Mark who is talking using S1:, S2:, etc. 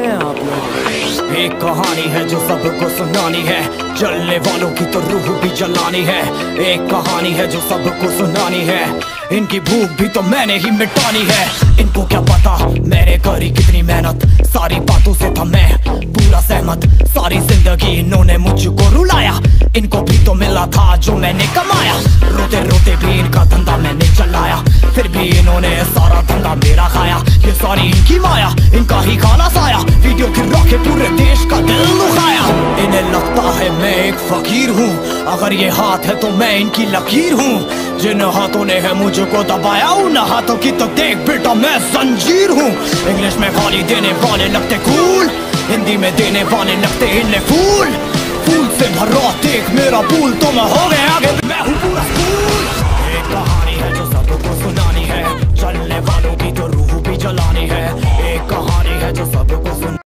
S1: हैं आप लोग।
S2: एक कहानी है जो सबको सुनानी है, जलने वालों की तो रूह भी जलानी है। एक कहानी है जो सबको सुनानी है, इनकी भूख भी तो मैंने ही मिटानी है। इनको क्या पता मैंने करी कितनी मेहनत, सारी बातों से था मैं पूरा सहमत। सारी जिंदगी इन्होंने मुझको रुलाया, इनको भी तो मिला था जो मैंने कमाया। रोते रोते भी इनका धंधा मैंने चलाया, फिर भी इन्होंने सारा धंधा मेरा खाया। ये सारी इनकी माया, इनका ही काला साया, वीडियो गिरा के पूरे देश का दिल दुखाया। इन्हें लगता है मैं एक फकीर हूँ, अगर ये हाथ है तो मैं इनकी लकीर हूँ। जिन हाथों ने है मुझको दबाया, उन हाथों की तो देख बेटा मैं जंजीर हूँ। इंग्लिश में गाली देने वाले लगते कूल, हिंदी में देने वाले लगते इन्हें फूल। फूल से भरा देख मेरा फूल तो मैं हो गया आगे।